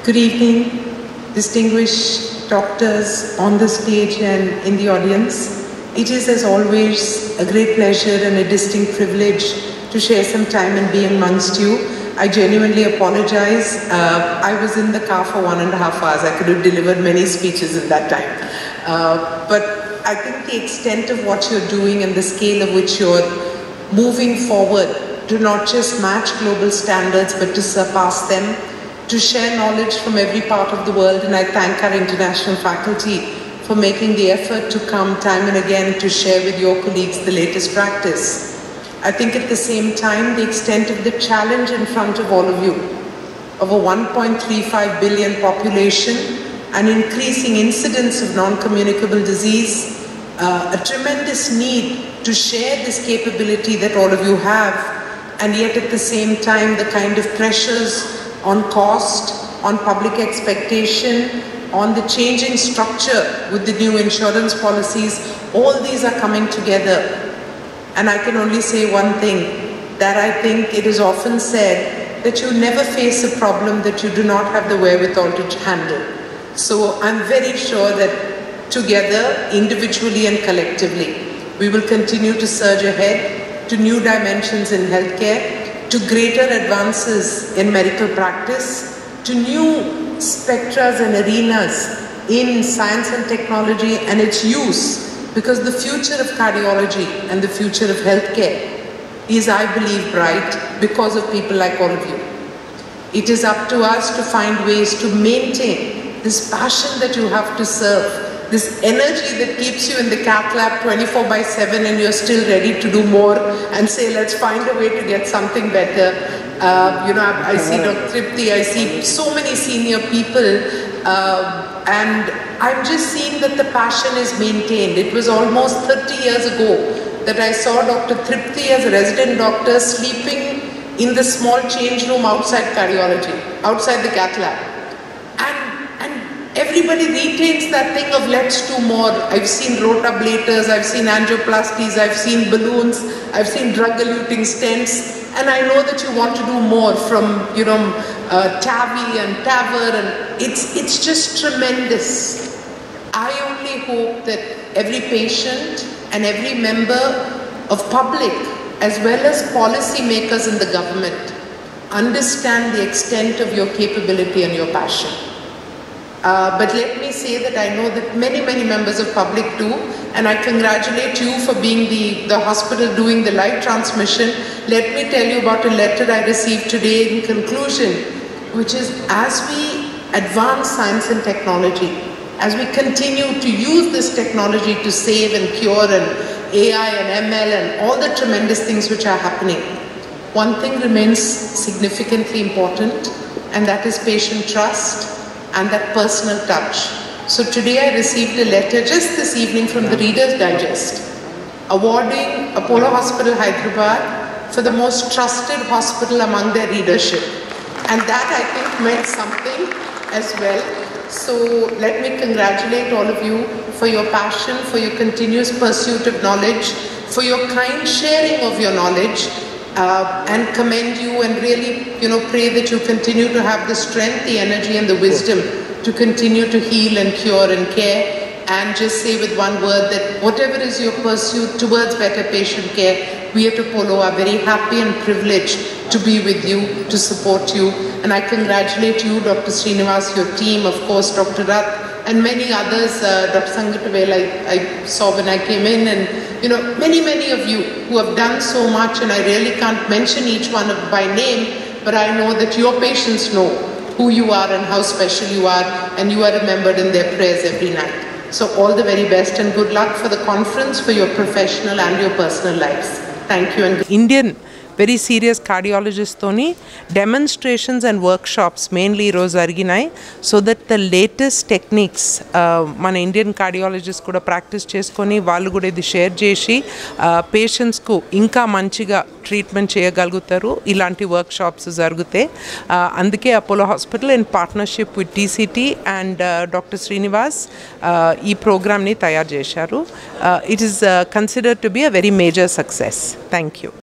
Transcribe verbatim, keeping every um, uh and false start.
Good evening, distinguished doctors on the stage and in the audience. It is, as always, a great pleasure and a distinct privilege to share some time and be amongst you. I genuinely apologize. Uh, I was in the car for one and a half hours. I could have delivered many speeches in that time. Uh, but I think the extent of what you're doing and the scale of which you're moving forward to not just match global standards, but to surpass them, to share knowledge from every part of the world. And I thank our international faculty for making the effort to come time and again to share with your colleagues the latest practice. I think at the same time, the extent of the challenge in front of all of you, of a one point three five billion population, an increasing incidence of non-communicable disease, uh, a tremendous need to share this capability that all of you have, and yet at the same time, the kind of pressures on cost, on public expectation, on the changing structure with the new insurance policies, all these are coming together. And I can only say one thing, that I think it is often said that you never face a problem that you do not have the wherewithal to handle. So I'm very sure that together, individually and collectively, we will continue to surge ahead to new dimensions in healthcare, to greater advances in medical practice, to new spectras and arenas in science and technology and its use, because the future of cardiology and the future of healthcare is, I believe, bright because of people like all of you. It is up to us to find ways to maintain this passion that you have to serve, this energy that keeps you in the cath lab twenty-four by seven, and you're still ready to do more and say, let's find a way to get something better. Uh, you know, I, I see Doctor Tripti, I see so many senior people, uh, and I'm just seeing that the passion is maintained. It was almost thirty years ago that I saw Doctor Tripti as a resident doctor sleeping in the small change room outside cardiology, outside the cath lab. Everybody retains that thing of let's do more. I've seen rotablators, I've seen angioplasties, I've seen balloons, I've seen drug-eluting stents, and I know that you want to do more from, you know, uh, TAVI and TAVR, and it's, it's just tremendous. I only hope that every patient and every member of public, as well as policy makers in the government, understand the extent of your capability and your passion. Uh, but let me say that I know that many, many members of public do, and I congratulate you for being the, the hospital doing the live transmission. Let me tell you about a letter I received today in conclusion, which is, as we advance science and technology, as we continue to use this technology to save and cure, and A I and M L and all the tremendous things which are happening, one thing remains significantly important, and that is patient trust and that personal touch. So today I received a letter just this evening from the Reader's Digest, awarding Apollo Hospital Hyderabad for the most trusted hospital among their readership. And that, I think, meant something as well. So let me congratulate all of you for your passion, for your continuous pursuit of knowledge, for your kind sharing of your knowledge, Uh, and commend you and really, you know, pray that you continue to have the strength, the energy and the wisdom to continue to heal and cure and care. And just say with one word that whatever is your pursuit towards better patient care, we at Apollo are very happy and privileged to be with you, to support you. And I congratulate you, Doctor Srinivas, your team, of course, Doctor Rath, and many others, uh, Doctor Sangatavela, I, I saw when I came in, and you know, many, many of you who have done so much, and I really can't mention each one of by name, but I know that your patients know who you are and how special you are, and you are remembered in their prayers every night. So all the very best and good luck for the conference, for your professional and your personal lives. Thank you. And Indian very serious cardiologists toni demonstrations and workshops mainly ఈరోజు జరిగినాయి so that the latest techniques మన Indian cardiologist కూడా practice చేసుకొని వాళ్ళు కూడా ఇది share చేసి పేషెంట్స్కు ఇంకా మంచిగా ట్రీట్మెంట్ చేయగలుగుతారు. ఇలాంటి వర్క్షాప్స్ జరిగితే అందుకే Apollo hospital in partnership with TCT and doctor Srinivas ఈ ప్రోగ్రామ్ని తయారు చేశారు. It is considered to be a very major success. Thank you.